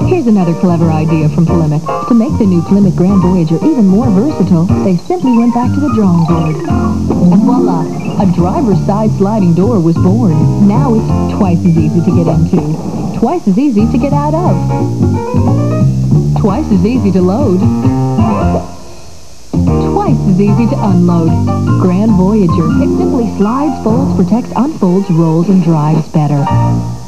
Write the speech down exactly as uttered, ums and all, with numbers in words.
Here's another clever idea from Plymouth. To make the new Plymouth Grand Voyager even more versatile, they simply went back to the drawing board. And voila! A driver's side sliding door was born. Now it's twice as easy to get into, twice as easy to get out of, twice as easy to load, twice as easy to unload. Grand Voyager. It simply slides, folds, protects, unfolds, rolls, and drives better.